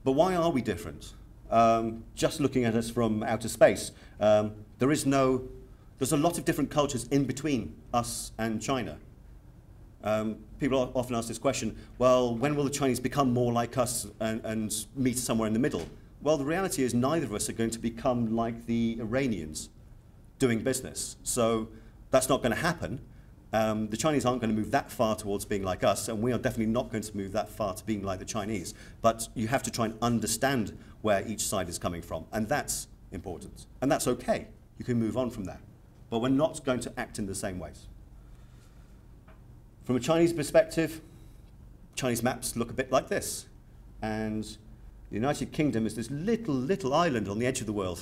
But why are we different? Just looking at us from outer space, there's a lot of different cultures in between us and China. People often ask this question, well, when will the Chinese become more like us and meet somewhere in the middle? Well, the reality is neither of us are going to become like the Iranians doing business. So that's not going to happen. The Chinese aren't going to move that far towards being like us, and we are definitely not going to move that far to being like the Chinese. But you have to try and understand where each side is coming from, and that's important. And that's okay. You can move on from that. But we're not going to act in the same ways. From a Chinese perspective, Chinese maps look a bit like this. And the United Kingdom is this little island on the edge of the world.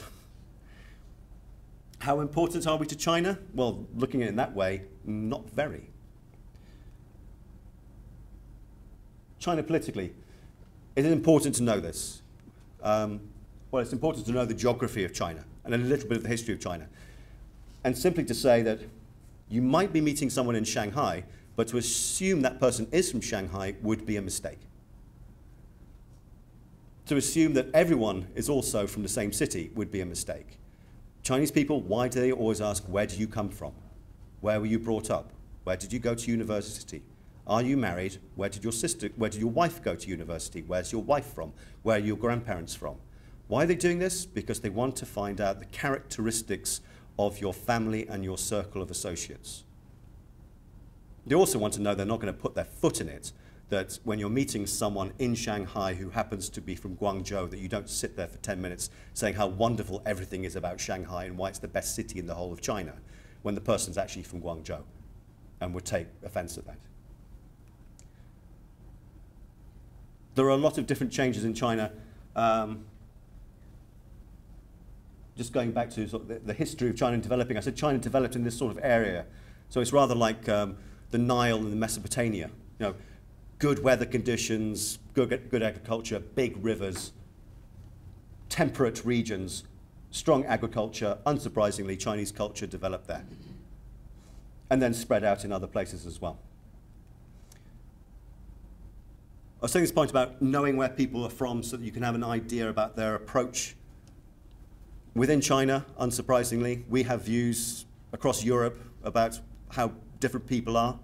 How important are we to China? Well, looking at it in that way, not very. China politically, it is important to know this. Well, it's important to know the geography of China and a little bit of the history of China. And simply to say that you might be meeting someone in Shanghai, but to assume that person is from Shanghai would be a mistake. To assume that everyone is also from the same city would be a mistake. Chinese people, why do they always ask, where do you come from? Where were you brought up? Where did you go to university? Are you married? Where did your wife go to university? Where's your wife from? Where are your grandparents from? Why are they doing this? Because they want to find out the characteristics of your family and your circle of associates. They also want to know they're not going to put their foot in it, that when you're meeting someone in Shanghai who happens to be from Guangzhou, that you don't sit there for 10 minutes saying how wonderful everything is about Shanghai and why it's the best city in the whole of China, when the person's actually from Guangzhou and would take offense at that. There are a lot of different changes in China. Just going back to sort of the history of China developing, I said China developed in this sort of area. So it's rather like the Nile and the Mesopotamia. You know, good weather conditions, good agriculture, big rivers, temperate regions, strong agriculture. Unsurprisingly, Chinese culture developed there. And then spread out in other places as well. I was saying this point about knowing where people are from so that you can have an idea about their approach. Within China, unsurprisingly, we have views across Europe about how different people are.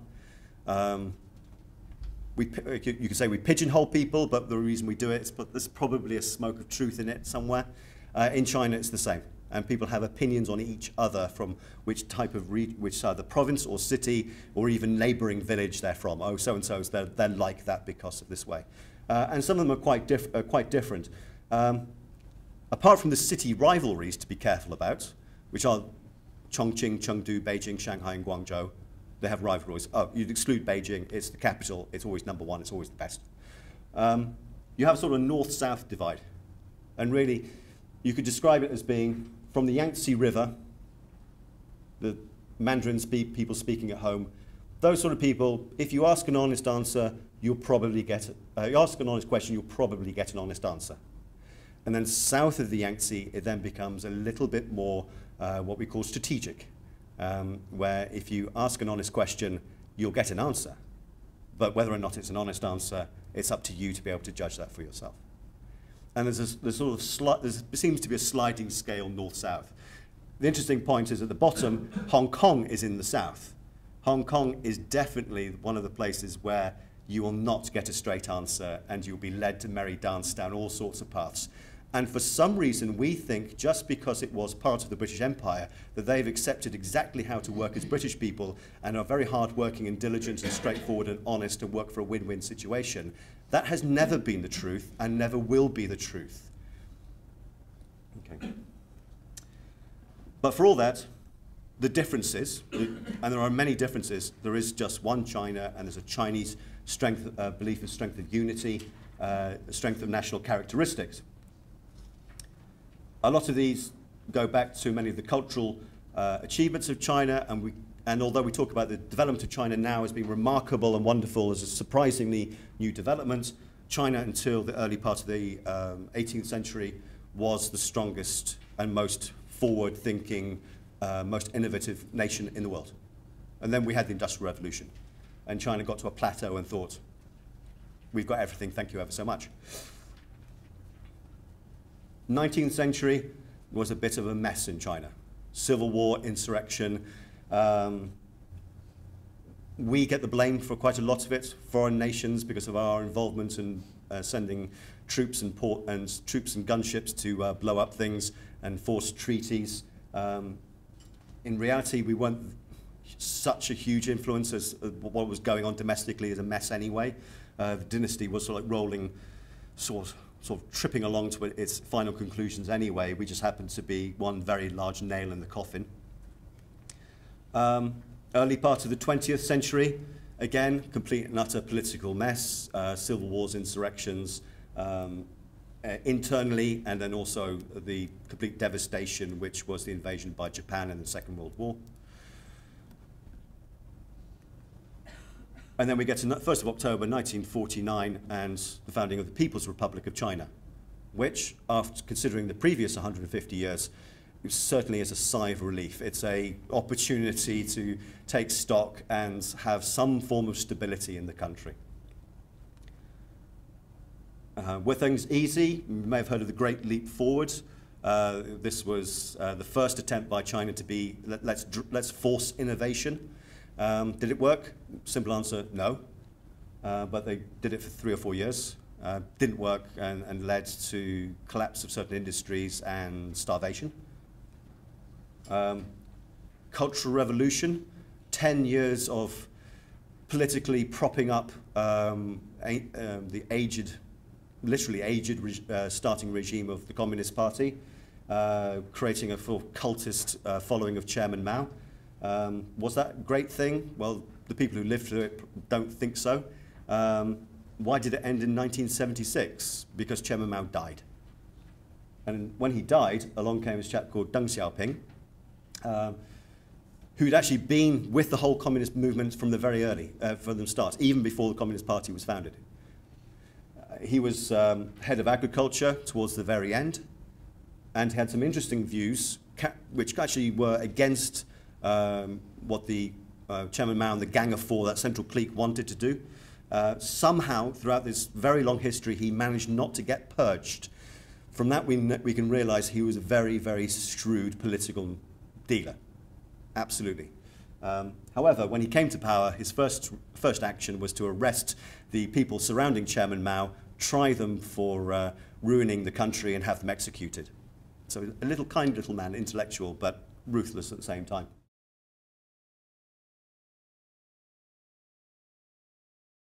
You could say we pigeonhole people, but the reason we do it is there's probably a smoke of truth in it somewhere. In China, it's the same. And people have opinions on each other from which type of which side of the province or city or even neighboring village they're from. Oh, so-and-so, they're like that because of this way. And some of them are quite different. Apart from the city rivalries to be careful about, which are Chongqing, Chengdu, Beijing, Shanghai, and Guangzhou, they have rivalries. Oh, you'd exclude Beijing, it's the capital, it's always #1, it's always the best. You have sort of a north-south divide. And really, you could describe it as being from the Yangtze River, the Mandarin people speaking at home, those sort of people, if you ask an honest answer, you'll probably get, you ask an honest question, you'll probably get an honest answer. And then south of the Yangtze, it then becomes a little bit more what we call strategic, where if you ask an honest question, you'll get an answer. But whether or not it's an honest answer, it's up to you to be able to judge that for yourself. And there seems to be a sliding scale north-south. The interesting point is at the bottom, Hong Kong is in the south. Hong Kong is definitely one of the places where you will not get a straight answer and you'll be led to merry dance down all sorts of paths. And for some reason, we think just because it was part of the British Empire that they've accepted exactly how to work as British people and are very hard-working and diligent and straightforward and honest and work for a win-win situation. That has never been the truth and never will be the truth. Okay. But for all that, the differences, and there are many differences, there is just one China and there's a Chinese strength, belief of strength of unity, strength of national characteristics. A lot of these go back to many of the cultural achievements of China, and although we talk about the development of China now as being remarkable and wonderful as a surprisingly new development, China until the early part of the 18th century was the strongest and most forward-thinking, most innovative nation in the world. And then we had the Industrial Revolution, and China got to a plateau and thought, we've got everything, thank you ever so much. 19th century was a bit of a mess in China. Civil war, insurrection. We get the blame for quite a lot of it, foreign nations, because of our involvement in sending troops and gunships to blow up things and force treaties. In reality, we weren't such a huge influence as what was going on domestically is a mess anyway. The dynasty was sort of like rolling, sort of tripping along to its final conclusions anyway. We just happened to be one very large nail in the coffin. Early part of the 20th century, again, complete and utter political mess, civil wars, insurrections, internally, and then also the complete devastation, which was the invasion by Japan in the Second World War. And then we get to 1st of October 1949 and the founding of the People's Republic of China, which, after considering the previous 150 years, it certainly is a sigh of relief. It's an opportunity to take stock and have some form of stability in the country. Were things easy? You may have heard of the Great Leap Forward. This was the first attempt by China to be, let's force innovation. Did it work? Simple answer, no. But they did it for 3 or 4 years. Didn't work and led to collapse of certain industries and starvation. Cultural Revolution, 10 years of politically propping up the literally aged starting regime of the Communist Party, creating a full cultist following of Chairman Mao. Was that a great thing? Well, the people who lived through it don't think so. Why did it end in 1976? Because Chairman Mao died. And when he died, along came this chap called Deng Xiaoping, who'd actually been with the whole communist movement from the very early, from the start, even before the Communist Party was founded. He was head of agriculture towards the very end, and had some interesting views, which actually were against what the Chairman Mao and the Gang of Four, that central clique, wanted to do. Somehow, throughout this very long history, he managed not to get purged. From that, we can realize he was a very, very shrewd political dealer. Absolutely. However, when he came to power, his first action was to arrest the people surrounding Chairman Mao, try them for ruining the country, and have them executed. So a kind little man, intellectual, but ruthless at the same time.